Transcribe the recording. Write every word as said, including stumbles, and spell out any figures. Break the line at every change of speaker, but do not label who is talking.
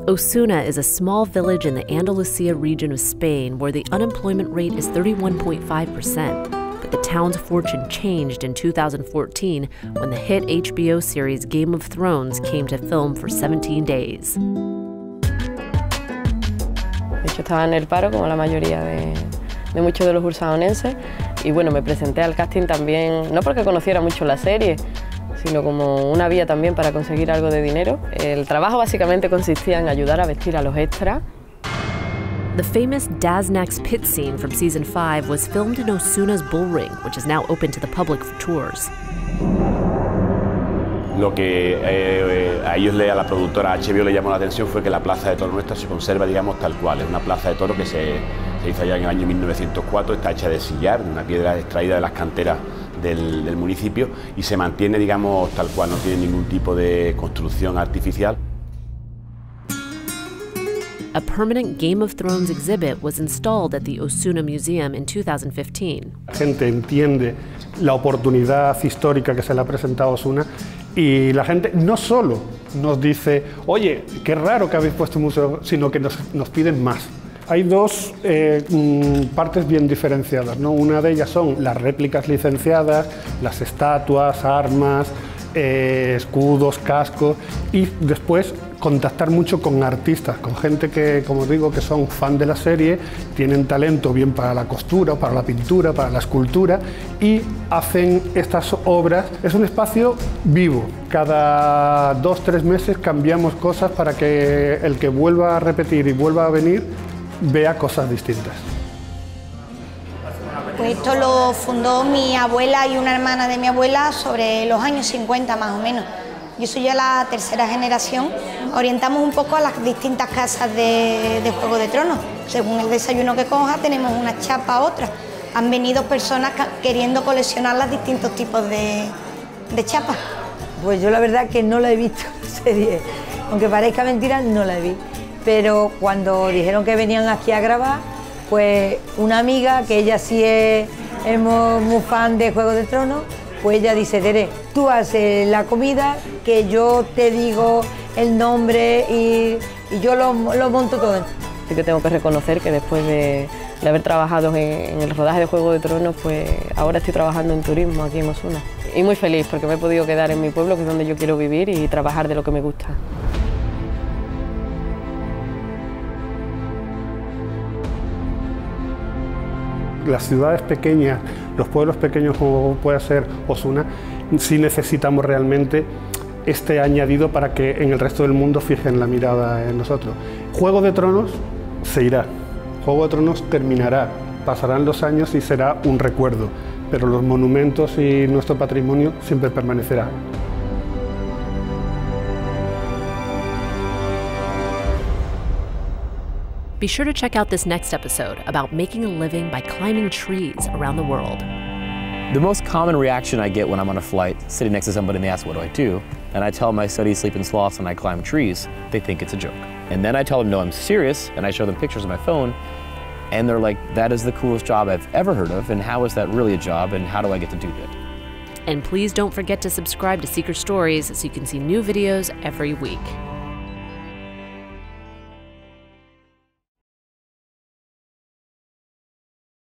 Osuna is a small village in the Andalusia region of Spain where the unemployment rate is thirty-one point five percent. But the town's fortune changed in two thousand fourteen when the hit H B O series Game of Thrones came to film for seventeen days.
De hecho, estaba en el paro como la mayoría de, de muchos de los ursaonenses y bueno, me presenté al casting también, no porque conociera mucho la serie, sino como una vía también para conseguir algo de dinero. El trabajo básicamente consistía en ayudar a vestir a los extras.
The famous Daznax pit scene from season five was filmed in Osuna's Bullring, which is now open to the public for tours.
Lo que eh, a ellos, a la productora H B O, le llamó la atención fue que la plaza de toros nuestra se conserva, digamos, tal cual. Es una plaza de toros que se, se hizo allá en el año mil novecientos cuatro, está hecha de sillar, de una piedra extraída de las canteras del, del municipio y se mantiene, digamos, tal cual, no tiene ningún tipo de construcción artificial.
A permanent Game of Thrones exhibit was installed at the Osuna Museum in two thousand fifteen.
La gente entiende la oportunidad histórica que se le ha presentado a Osuna y la gente no solo nos dice, oye, qué raro que habéis puesto un museo, sino que nos, nos piden más. Hay dos eh, partes bien diferenciadas, ¿no? Una de ellas son las réplicas licenciadas, las estatuas, armas, eh, escudos, cascos, y después contactar mucho con artistas, con gente que, como digo, que son fan de la serie, tienen talento bien para la costura, para la pintura, para la escultura y hacen estas obras. Es un espacio vivo. Cada dos, tres meses cambiamos cosas para que el que vuelva a repetir y vuelva a venir vea cosas distintas.
Pues esto lo fundó mi abuela y una hermana de mi abuela sobre los años cincuenta más o menos. Yo soy ya la tercera generación. Orientamos un poco a las distintas casas de, de Juego de Tronos. Según el desayuno que coja, tenemos una chapa u otra. Han venido personas queriendo coleccionar los distintos tipos de, de chapas.
Pues yo la verdad que no la he visto la serie. Aunque parezca mentira, no la vi. Pero cuando dijeron que venían aquí a grabar, pues una amiga, que ella sí es, es muy, muy fan de Juego de Tronos, pues ella dice, Tere, tú haces la comida, que yo te digo el nombre y, y yo lo, lo monto todo.
Así que tengo que reconocer que después de, de haber trabajado en, en el rodaje de Juego de Tronos, pues ahora estoy trabajando en turismo aquí en Osuna. Y muy feliz porque me he podido quedar en mi pueblo, que es donde yo quiero vivir, y trabajar de lo que me gusta.
Las ciudades pequeñas, los pueblos pequeños como puede ser Osuna, sí necesitamos realmente este añadido para que en el resto del mundo fijen la mirada en nosotros. Juego de Tronos se irá, Juego de Tronos terminará, pasarán los años y será un recuerdo, pero los monumentos y nuestro patrimonio siempre permanecerá.
Be sure to check out this next episode about making a living by climbing trees around the world.
The most common reaction I get when I'm on a flight, sitting next to somebody and they ask, what do I do? And I tell them I study sleep and sloths and I climb trees, they think it's a joke. And then I tell them, no, I'm serious, and I show them pictures on my phone, and they're like, that is the coolest job I've ever heard of, and how is that really a job, and how do I get to do it?
And please don't forget to subscribe to Seeker Stories so you can see new videos every week.